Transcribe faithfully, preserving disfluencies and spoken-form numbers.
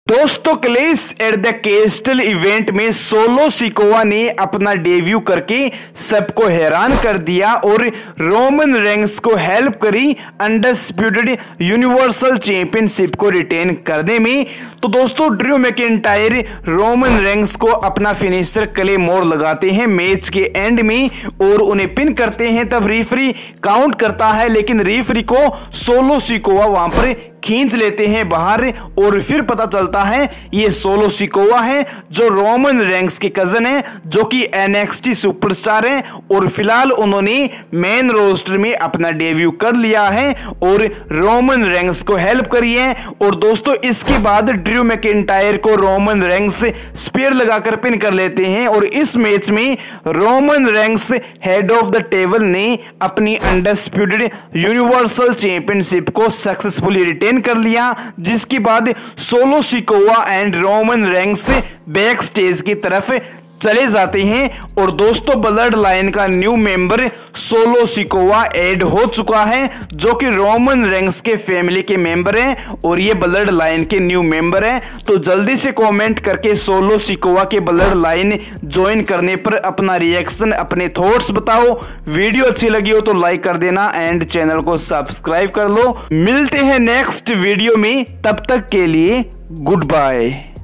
दोस्तों clash at the castle event में Solo Sikoa ने अपना डेब्यू करके सबको हैरान कर दिया और रोमन रेंस को हेल्प करी अनडिस्प्यूटेड यूनिवर्सल चैंपियनशिप को रिटेन करने में। तो दोस्तों ड्रू मैकिंटायर रोमन रेंस को अपना फिनिशर क्ले मोर लगाते हैं मैच के एंड में और उन्हें पिन करते हैं, तब रेफरी काउंट करता है लेकिन रेफरी को सोलो सिकोवा वहां पर खींच लेते हैं बाहर और फिर पता चलता है ये सोलो सिकोवा है जो रोमन रेंस के कजन है जो कि एनएक्सटी सुपरस्टार है और फिलहाल उन्होंने मेन रोस्टर में अपना डेब्यू कर लिया है और रोमन रेंस को हेल्प करी है। और दोस्तों इसके बाद ड्रू मैकिंटायर को रोमन रेंस स्पीयर लगाकर पिन कर लेते हैं और इस मैच में Roman Reigns head of the table ने अपनी अनडिस्प्यूटेड यूनिवर्सल चैंपियनशिप को सक्सेसफुली रिटेन कर लिया, जिसके बाद Solo Sikoa and Roman Reigns back stage की तरफ चले जाते हैं। और दोस्तों ब्लड लाइन का new member Solo Sikoa add हो चुका है जो कि रोमन रेंस के फैमिली के मेंबर हैं और ये ब्लड लाइन के न्यू मेंबर हैं। तो जल्दी से कमेंट करके सोलो सिकोवा के ब्लड लाइन ज्वाइन करने पर अपना रिएक्शन, अपने थॉट्स बताओ। वीडियो अच्छी लगी हो तो लाइक कर देना एंड चैनल को सब्सक्राइब कर लो। मिलते हैं नेक्स्ट वीडियो में, तब तक के लिए गुड बाय।